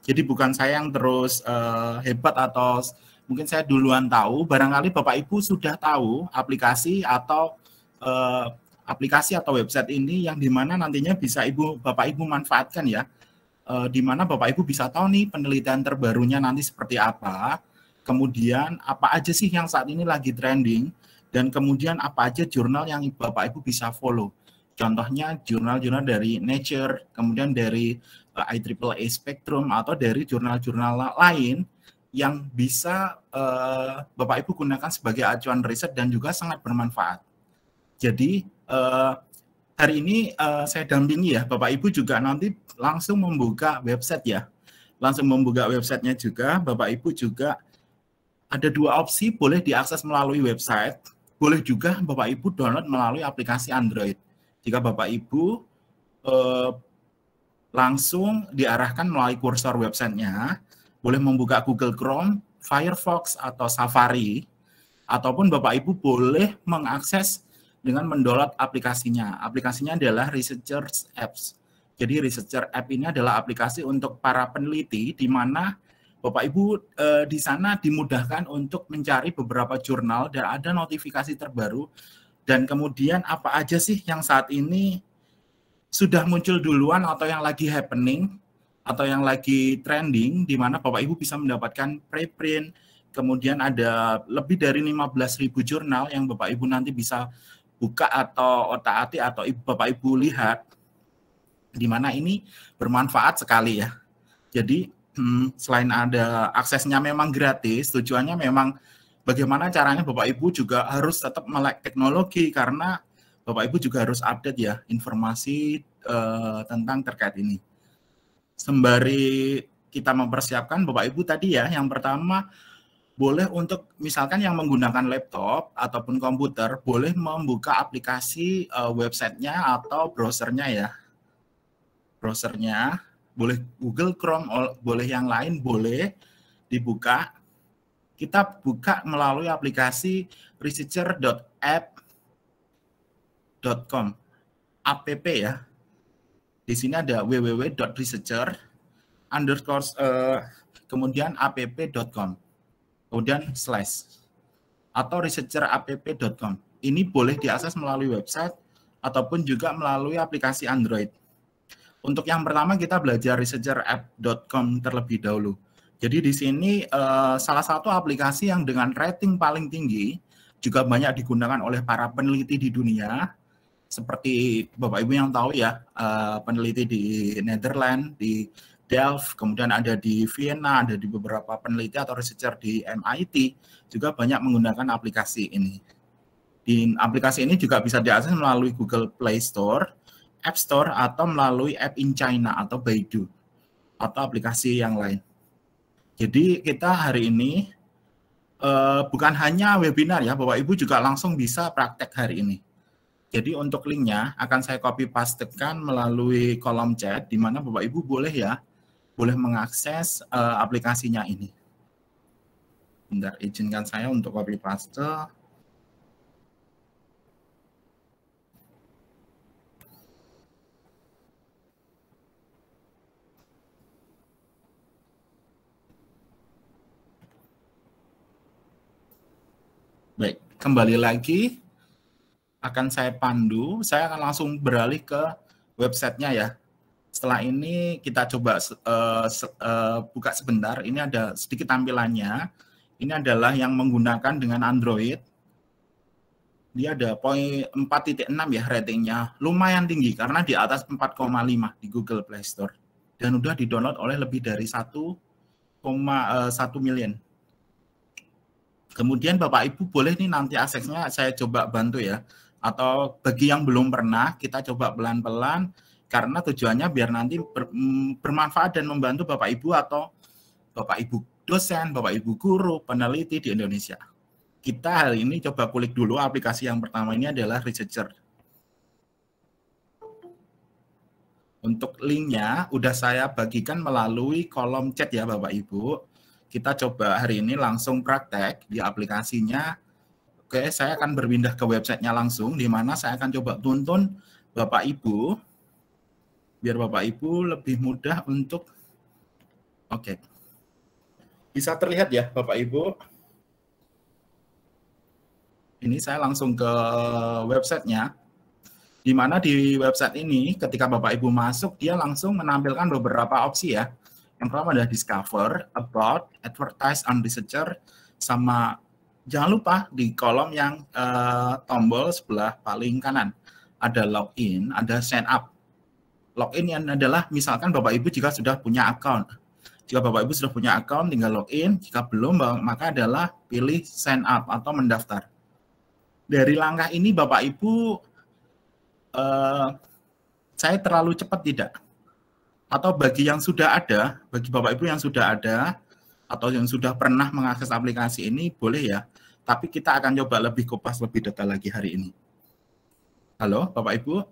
Jadi bukan saya yang terus hebat atau mungkin saya duluan tahu, barangkali Bapak Ibu sudah tahu aplikasi atau website ini yang dimana nantinya bisa Bapak Ibu manfaatkan ya, di mana Bapak Ibu bisa tahu nih penelitian terbarunya nanti seperti apa, kemudian apa aja sih yang saat ini lagi trending, dan kemudian apa aja jurnal yang Bapak Ibu bisa follow. Contohnya jurnal-jurnal dari Nature, kemudian dari IEEE Spectrum, atau dari jurnal-jurnal lain yang bisa Bapak Ibu gunakan sebagai acuan riset dan juga sangat bermanfaat. Jadi hari ini saya dampingi ya, Bapak Ibu juga nanti langsung membuka website ya. Langsung membuka websitenya juga, Bapak Ibu juga ada dua opsi, boleh diakses melalui website, boleh juga Bapak Ibu download melalui aplikasi Android. Jika Bapak Ibu langsung diarahkan melalui kursor websitenya, boleh membuka Google Chrome, Firefox, atau Safari, ataupun Bapak Ibu boleh mengakses dengan mendownload aplikasinya. Aplikasinya adalah Researcher Apps. Jadi Researcher App ini adalah aplikasi untuk para peneliti, di mana Bapak Ibu di sana dimudahkan untuk mencari beberapa jurnal dan ada notifikasi terbaru, dan kemudian apa aja sih yang saat ini sudah muncul duluan atau yang lagi happening atau yang lagi trending, di mana Bapak Ibu bisa mendapatkan preprint. Kemudian ada lebih dari 15.000 jurnal yang Bapak Ibu nanti bisa buka atau otak-atik atau Bapak Ibu lihat, di mana ini bermanfaat sekali ya. Jadi selain ada aksesnya memang gratis, tujuannya memang bagaimana caranya Bapak Ibu juga harus tetap melek teknologi, karena Bapak Ibu juga harus update ya informasi tentang terkait ini. Sembari kita mempersiapkan, Bapak Ibu tadi ya, yang pertama boleh untuk misalkan yang menggunakan laptop ataupun komputer, boleh membuka aplikasi websitenya atau browsernya ya. Browsernya boleh Google Chrome, boleh yang lain, boleh dibuka. Kita buka melalui aplikasi researcher.app.com, app ya. Di sini ada www.researcher kemudian app.com, kemudian slash, atau researcherapp.com. Ini boleh diakses melalui website ataupun juga melalui aplikasi Android. Untuk yang pertama kita belajar researcherapp.com terlebih dahulu. Jadi di sini salah satu aplikasi yang dengan rating paling tinggi, juga banyak digunakan oleh para peneliti di dunia. Seperti Bapak Ibu yang tahu ya, peneliti di Netherlands, di Delft, kemudian ada di Vienna, ada di beberapa peneliti atau researcher di MIT, juga banyak menggunakan aplikasi ini. Di aplikasi ini juga bisa diakses melalui Google Play Store, App Store, atau melalui App in China atau Baidu, atau aplikasi yang lain. Jadi kita hari ini bukan hanya webinar ya, Bapak Ibu juga langsung bisa praktek hari ini. Jadi untuk linknya akan saya copy pastekan melalui kolom chat, di mana Bapak Ibu boleh ya, boleh mengakses aplikasinya ini. Bentar, izinkan saya untuk copy paste. Baik, kembali lagi. Akan saya pandu, saya akan langsung beralih ke websitenya ya. Setelah ini kita coba buka sebentar, ini ada sedikit tampilannya. Ini adalah yang menggunakan dengan Android. Dia ada poin 4.6 ya ratingnya, lumayan tinggi karena di atas 4,5 di Google Play Store. Dan udah di-download oleh lebih dari 1,1 million. Kemudian Bapak Ibu boleh nih nanti aksesnya saya coba bantu ya. Atau bagi yang belum pernah, kita coba pelan-pelan, karena tujuannya biar nanti bermanfaat dan membantu Bapak Ibu atau Bapak Ibu dosen, Bapak Ibu guru, peneliti di Indonesia. Kita hari ini coba kulik dulu aplikasi yang pertama, ini adalah Researcher. Untuk linknya udah saya bagikan melalui kolom chat ya Bapak Ibu. Kita coba hari ini langsung praktek di aplikasinya. Oke, saya akan berpindah ke websitenya langsung, di mana saya akan coba tuntun Bapak Ibu, biar Bapak Ibu lebih mudah untuk Oke. Bisa terlihat ya Bapak Ibu? Ini saya langsung ke websitenya, di mana di website ini ketika Bapak Ibu masuk, dia langsung menampilkan beberapa opsi ya. Yang pertama adalah Discover, About, Advertise, and Researcher, sama jangan lupa di kolom yang tombol sebelah paling kanan. Ada Login, ada Sign Up. Login yang adalah misalkan Bapak Ibu jika sudah punya account. Jika Bapak Ibu sudah punya account, tinggal login. Jika belum, maka adalah pilih Sign Up atau mendaftar. Dari langkah ini Bapak Ibu, saya terlalu cepat tidak? Atau bagi yang sudah ada, bagi Bapak Ibu yang sudah ada, atau yang sudah pernah mengakses aplikasi ini, boleh ya. Tapi kita akan coba lebih kupas, lebih detail lagi hari ini. Halo Bapak Ibu?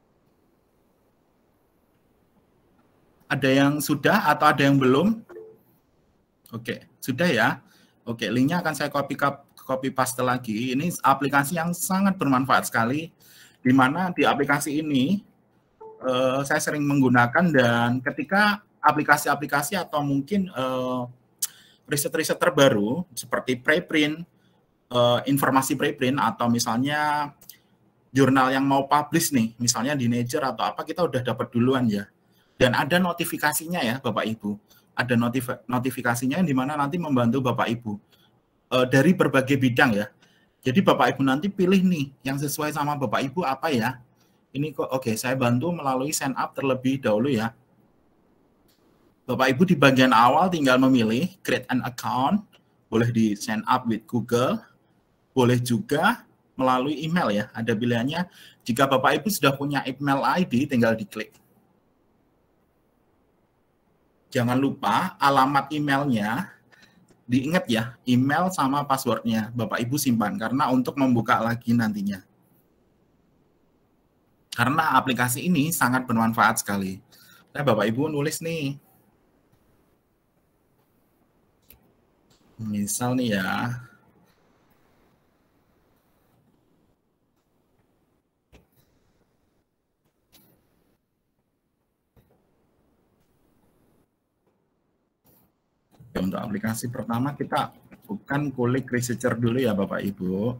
Ada yang sudah atau ada yang belum? Oke, sudah ya. Oke, linknya akan saya copy paste lagi. Ini aplikasi yang sangat bermanfaat sekali, di mana di aplikasi ini saya sering menggunakan, dan ketika aplikasi-aplikasi atau mungkin riset-riset terbaru seperti preprint, informasi preprint, atau misalnya jurnal yang mau publish nih, misalnya di Nature atau apa, kita udah dapat duluan ya. Dan ada notifikasinya ya Bapak Ibu. Ada notifikasinya yang dimana nanti membantu Bapak Ibu dari berbagai bidang ya. Jadi Bapak Ibu nanti pilih nih yang sesuai sama Bapak Ibu apa ya. Ini kok oke, saya bantu melalui sign up terlebih dahulu ya. Bapak Ibu di bagian awal tinggal memilih create an account, boleh di sign up with Google, boleh juga melalui email ya. Ada pilihannya. Jika Bapak Ibu sudah punya email ID, tinggal diklik. Jangan lupa alamat emailnya, diingat ya, email sama passwordnya Bapak Ibu simpan, karena untuk membuka lagi nantinya. Karena aplikasi ini sangat bermanfaat sekali. Nah, Bapak Ibu nulis nih. Misal nih ya. Untuk aplikasi pertama kita bukan kulik researcher dulu ya Bapak Ibu.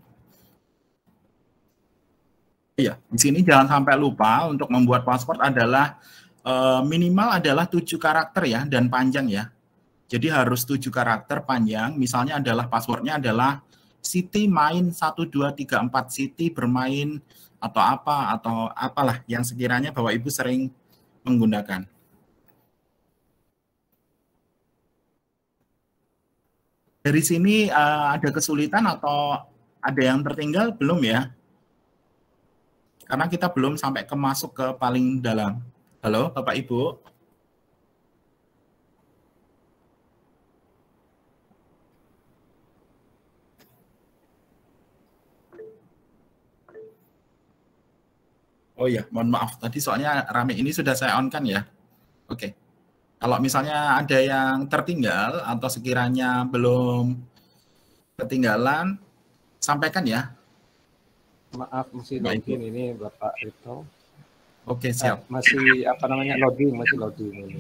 Iya, di sini jangan sampai lupa untuk membuat password adalah minimal adalah 7 karakter ya, dan panjang ya. Jadi harus 7 karakter panjang. Misalnya adalah passwordnya adalah Siti main 1234, Siti bermain atau apa, atau apalah yang sekiranya Bapak Ibu sering menggunakan. Dari sini ada kesulitan atau ada yang tertinggal belum ya? Karena kita belum sampai masuk ke paling dalam. Halo Bapak Ibu? Oh iya, mohon maaf. Tadi soalnya rame, ini sudah saya on kan ya? Oke. Kalau misalnya ada yang tertinggal atau sekiranya belum ketinggalan, sampaikan ya. Maaf, masih login ini Bapak Rito. Oke, siap. Masih apa namanya loading, masih loading ini.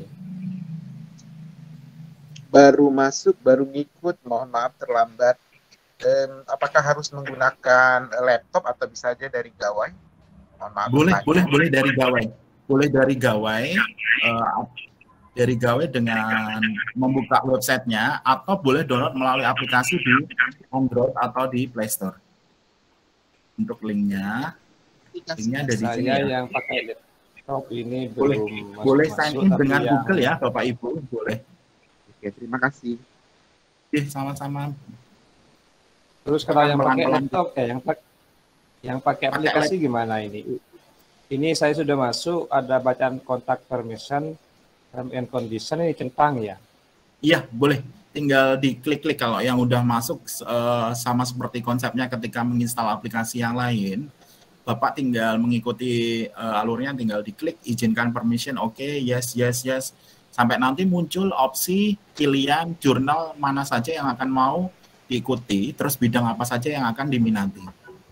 Baru masuk, baru ngikut, mohon maaf terlambat. Apakah harus menggunakan laptop atau bisa aja dari gawai? Mohon maaf. Boleh dari gawai. Boleh dari gawai. Dari gawai dengan membuka websitenya, atau boleh download melalui aplikasi di Android atau di Play Store. Untuk linknya ada di sini ya. Yang pakai laptop ini boleh sign in dengan Google ya Bapak Ibu, boleh. Oke, terima kasih. Sama-sama. Terus kalau yang pakai laptop yang pakai aplikasi gimana ini? Ini saya sudah masuk, ada bacaan kontak permission, term and condition, ini centang ya? Iya, boleh. Tinggal diklik-klik. Kalau yang udah masuk sama seperti konsepnya ketika menginstal aplikasi yang lain, Bapak tinggal mengikuti alurnya, tinggal diklik, izinkan permission, oke, yes, sampai nanti muncul opsi pilihan jurnal mana saja yang akan mau diikuti, terus bidang apa saja yang akan diminati.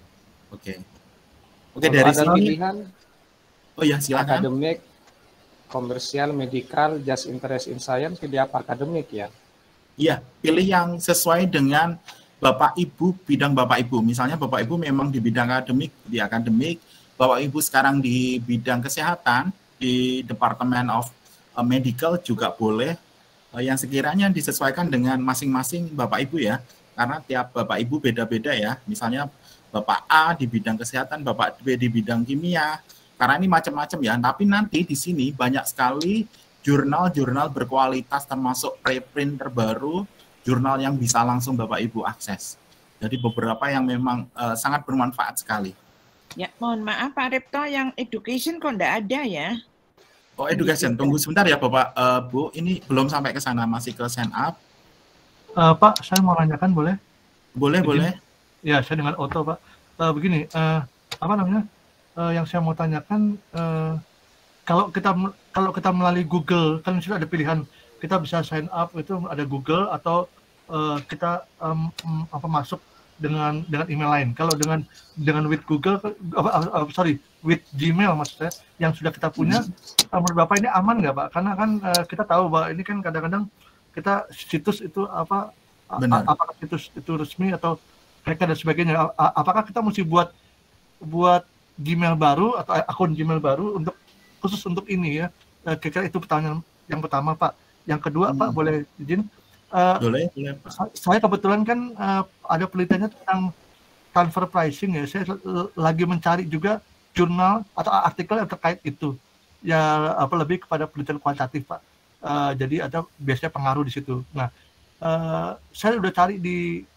Oke, dari sini. Pilihan, oh ya, silakan. komersial, medical, just interest in science, pilih apa? Akademik ya? Iya, pilih yang sesuai dengan Bapak Ibu, bidang Bapak Ibu. Misalnya Bapak Ibu memang di bidang akademik, di akademik. Bapak Ibu sekarang di bidang kesehatan, di Department of Medical juga boleh. Yang sekiranya disesuaikan dengan masing-masing Bapak Ibu ya. Karena tiap Bapak Ibu beda-beda ya. Misalnya Bapak A di bidang kesehatan, Bapak B di bidang kimia. Karena ini macam-macam ya. Tapi nanti di sini banyak sekali jurnal-jurnal berkualitas termasuk preprint terbaru, jurnal yang bisa langsung Bapak Ibu akses. Jadi beberapa yang memang sangat bermanfaat sekali. Ya, mohon maaf Pak Repto, yang education kok enggak ada ya? Oh, education. Tunggu sebentar ya Bapak, Bu. Ini belum sampai ke sana, masih ke sign up. Pak, saya mau tanyakan boleh? Boleh, Begini. boleh. Ya, saya dengan Oto, Pak. Begini, apa namanya? Yang saya mau tanyakan, kalau kita melalui Google, kan sudah ada pilihan, kita bisa sign up itu ada Google atau kita masuk dengan email lain. Kalau dengan with Google, with Gmail maksud saya, yang sudah kita punya, menurut Bapak ini aman nggak Pak? Karena kan kita tahu bahwa ini kan kadang-kadang kita situs itu apakah situs itu resmi atau hacker dan sebagainya. Apakah kita mesti buat Gmail baru atau akun Gmail baru untuk khusus untuk ini ya? Kira-kira itu pertanyaan yang pertama Pak. Yang kedua Pak, boleh izin? Boleh. Saya kebetulan kan ada penelitiannya tentang transfer pricing ya. Saya lagi mencari juga jurnal atau artikel yang terkait itu. Ya lebih kepada penelitian kualitatif Pak. Jadi ada biasanya pengaruh di situ. Nah, saya udah cari di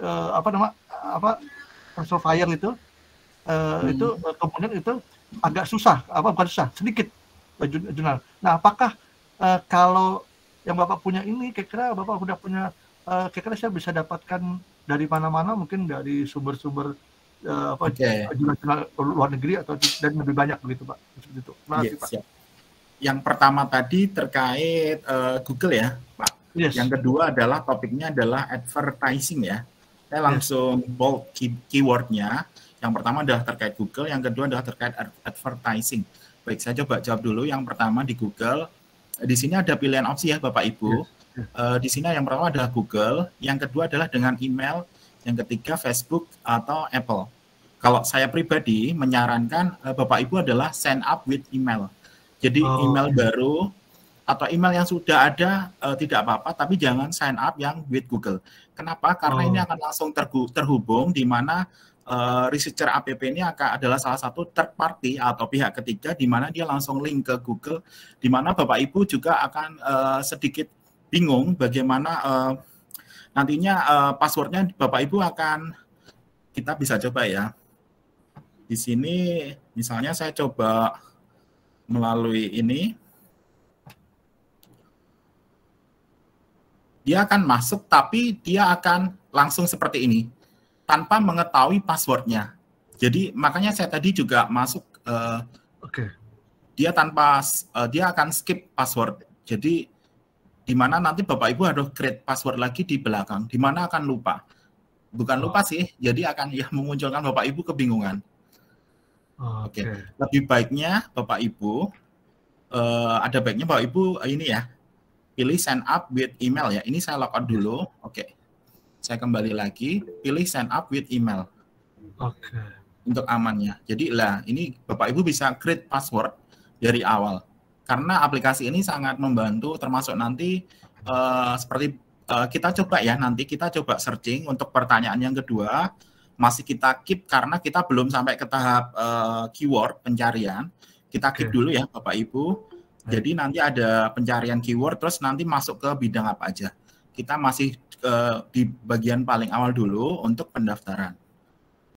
Surveyor itu, kemudian itu agak susah, bukan susah, sedikit jurnal. Nah, apakah kalau yang Bapak punya ini, kira-kira Bapak sudah punya, kira-kira saya bisa dapatkan dari mana-mana, mungkin dari sumber-sumber jurnal luar negeri atau dan lebih banyak begitu Pak. Seperti itu. Terima kasih Pak. Siap. Yang pertama tadi terkait Google ya Pak. Yes. Yang kedua adalah topiknya adalah advertising ya. Saya langsung bold keywordnya. Yang pertama adalah terkait Google, yang kedua adalah terkait advertising. Baik, saya coba jawab dulu. Yang pertama di Google. Di sini ada pilihan opsi ya Bapak Ibu. Di sini yang pertama adalah Google, yang kedua adalah dengan email, yang ketiga Facebook atau Apple. Kalau saya pribadi menyarankan Bapak Ibu adalah sign up with email. Jadi email baru atau email yang sudah ada tidak apa-apa, tapi jangan sign up yang with Google. Kenapa? Karena ini akan langsung terhubung di mana researcher app ini adalah salah satu third party atau pihak ketiga di mana dia langsung link ke Google, di mana Bapak Ibu juga akan sedikit bingung bagaimana nantinya passwordnya Bapak Ibu kita bisa coba ya. Di sini misalnya saya coba melalui ini, dia akan masuk tapi dia akan langsung seperti ini tanpa mengetahui passwordnya. Jadi makanya saya tadi juga masuk, dia akan skip password. Jadi di mana nanti Bapak Ibu harus create password lagi di belakang, di mana akan lupa. Bukan lupa sih, jadi akan memunculkan Bapak Ibu kebingungan. Oke. Lebih baiknya Bapak Ibu, ada baiknya Bapak Ibu ini ya, pilih sign up with email ya. Ini saya logout dulu. Oke. Saya kembali lagi, pilih sign up with email. Untuk amannya. Jadi ini Bapak Ibu bisa create password dari awal. Karena aplikasi ini sangat membantu, termasuk nanti seperti kita coba ya, nanti kita coba searching untuk pertanyaan yang kedua, masih kita keep karena kita belum sampai ke tahap keyword pencarian. Kita keep dulu ya Bapak Ibu. Jadi nanti ada pencarian keyword, terus nanti masuk ke bidang apa aja. Kita masih di bagian paling awal dulu untuk pendaftaran.